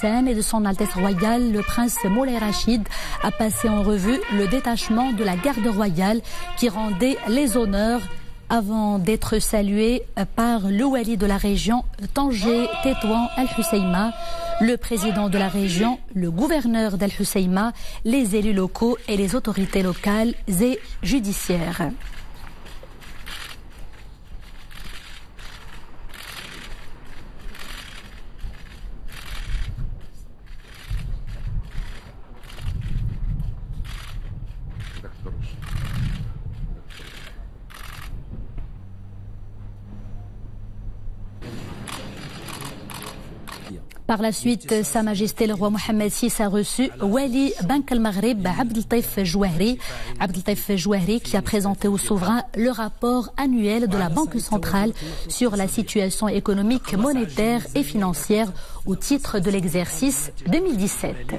et de son Altesse royale, le prince Moulay Rachid, a passé en revue le détachement de la garde royale qui rendait les honneurs avant d'être salué par le wali de la région, Tanger Tétouan Al-Husseima, le président de la région, le gouverneur d'Al-Husseima, les élus locaux et les autorités locales et judiciaires. Par la suite, Sa Majesté le roi Mohamed VI a reçu Wali Bank al-Maghrib Abdeltaif Jouahri, qui a présenté au souverain le rapport annuel de la Banque centrale sur la situation économique, monétaire et financière au titre de l'exercice 2017.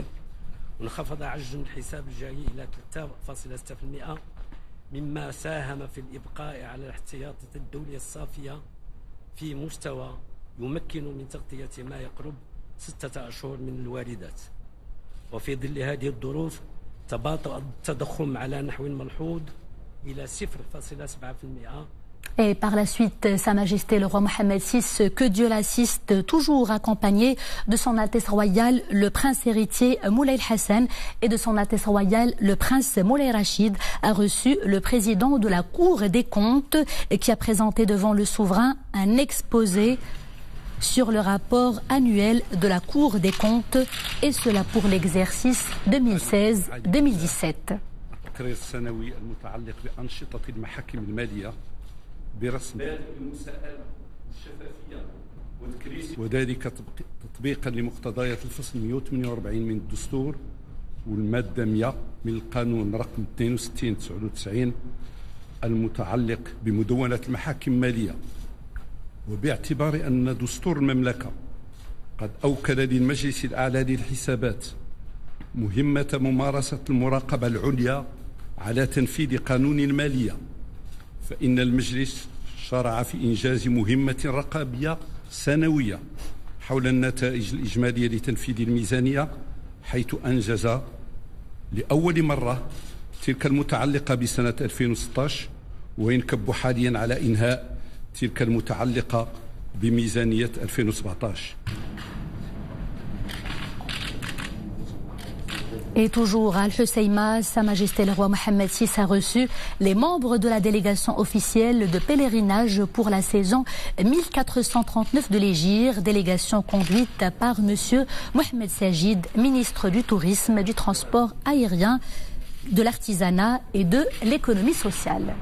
ستة أشهر من الواردات وفي ظل هذه الظروف تباطؤ التضخم على نحو ملحوظ إلى 0,7%. Et par la suite, Sa Majesté le roi Mohamed VI, que Dieu l'assiste, toujours accompagné de son Altesse royale le prince héritier Moulay Hassan et de son Altesse royale le prince Moulay Rachid, a reçu le président de la Cour des comptes qui a présenté devant le souverain un exposé sur le rapport annuel de la Cour des comptes, et cela pour l'exercice 2016-2017. وذلك تطبيقا لمقتضيات الفصل 148 من الدستور والمادة 100 من القانون رقم 62/99 المتعلق بمدونة المحاكم المالية. وباعتبار أن دستور المملكة قد أوكل للمجلس الأعلى للحسابات مهمة ممارسة المراقبة العليا على تنفيذ قانون المالية، فإن المجلس شرع في إنجاز مهمة رقابية سنوية حول النتائج الإجمالية لتنفيذ الميزانية، حيث أنجز لأول مرة تلك المتعلقة بسنة 2016 وينكب حاليا على إنهاء تلك المتعلقة بميزانية 2017. Et toujours à Al-Husseima, Sa Majesté le roi Mohamed VI a reçu les membres de la délégation officielle de pèlerinage pour la saison 1439 de l'Hégire, délégation conduite par M. Mohamed Sajid, ministre du Tourisme, du Transport aérien, de l'Artisanat et de l'économie sociale.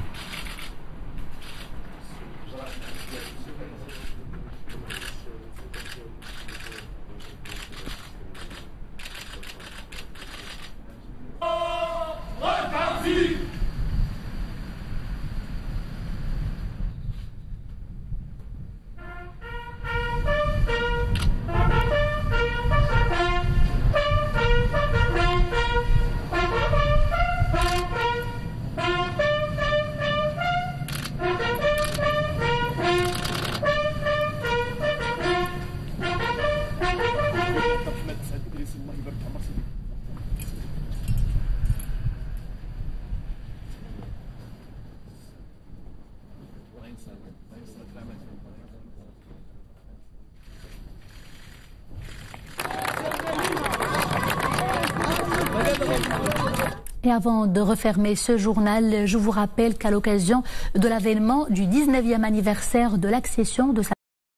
Et avant de refermer ce journal, je vous rappelle qu'à l'occasion de l'avènement du 19e anniversaire de l'accession de